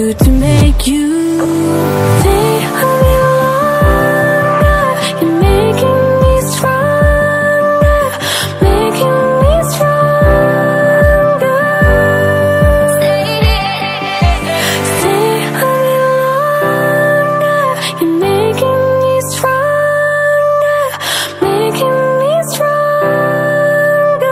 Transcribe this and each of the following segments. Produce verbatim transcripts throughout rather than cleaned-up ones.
to make you stay a little longer. You're making me stronger, making me stronger. Stay, stay a little longer. You're making me stronger, making me stronger.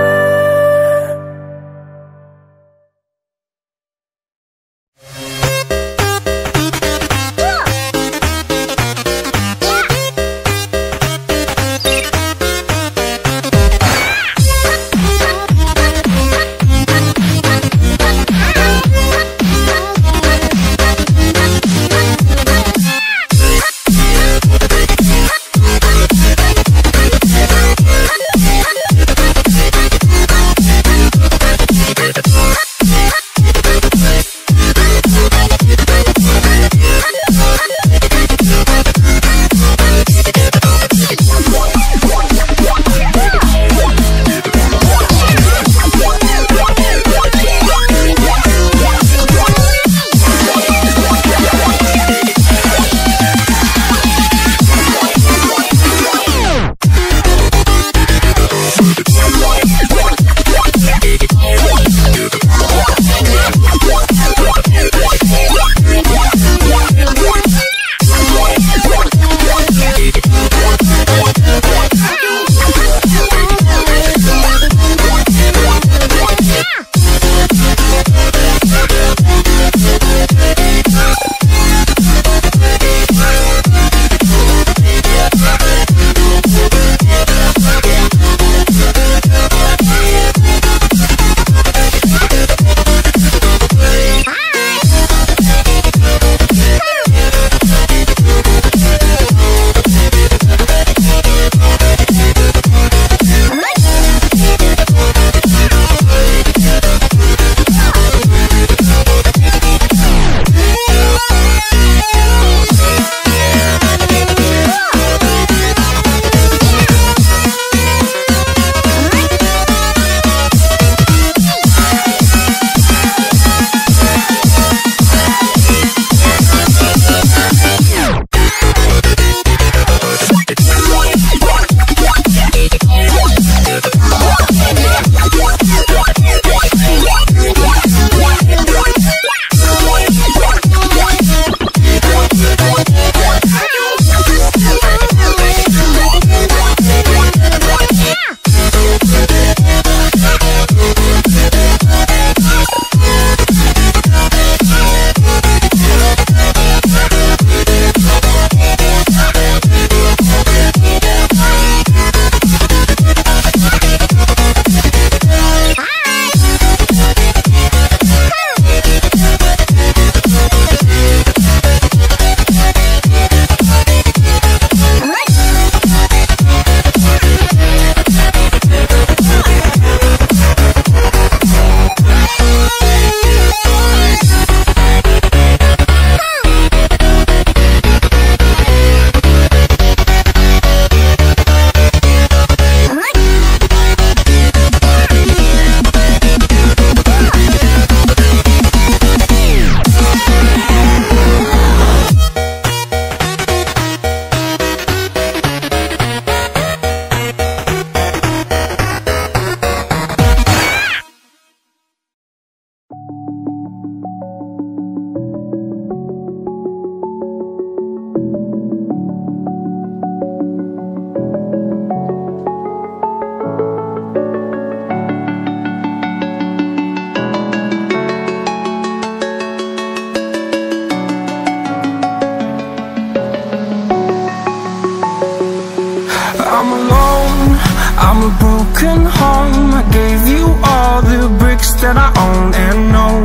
I'm alone, I'm a broken home. I gave you all the bricks that I own and know.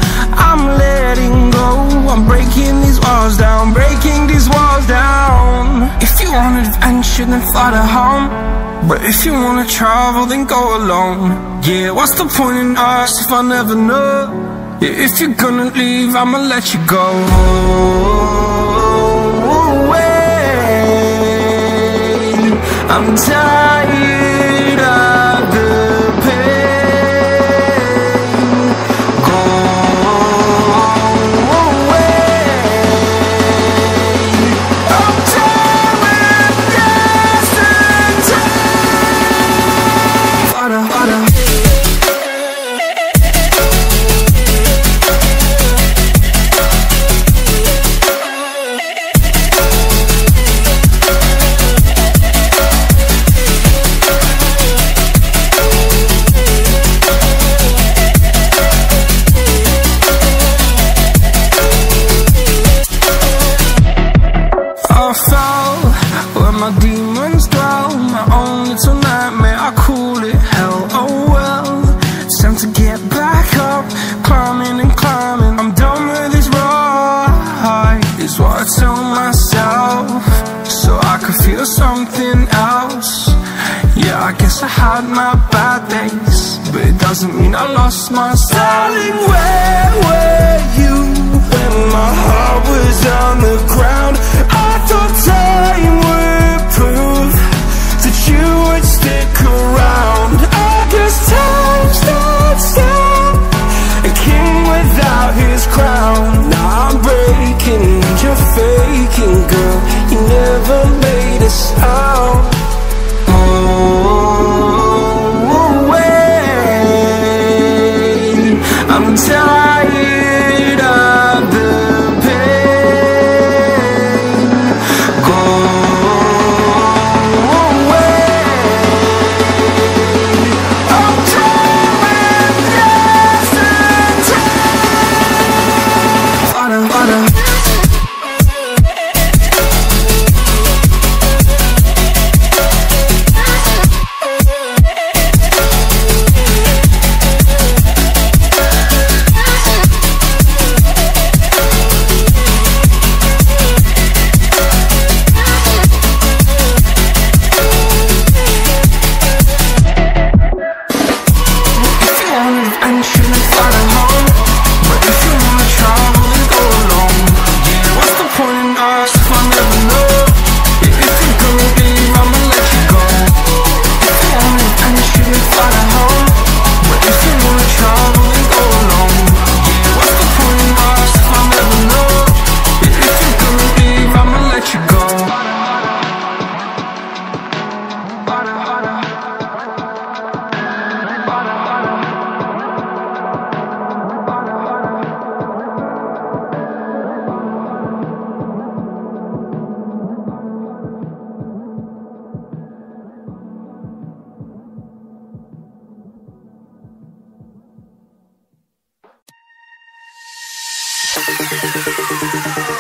I'm letting go, I'm breaking these walls down, breaking these walls down. If you want adventure, then fly to home. But if you wanna travel, then go alone. Yeah, what's the point in us if I never know? Yeah, if you're gonna leave, I'ma let you go. I'm tired of the pain. Go had my bad days, but it doesn't mean I lost my style. Darling, where were you when my heart was on the ground? I thought time would prove that you would stick around. I guess time stood still, a king without his crown. Now I'm breaking and you're faking, girl. You never made a sound. Oh, wait, I'm tired of the pain. Go away. I'm trying yesterday. Father, Father. We'll be right back.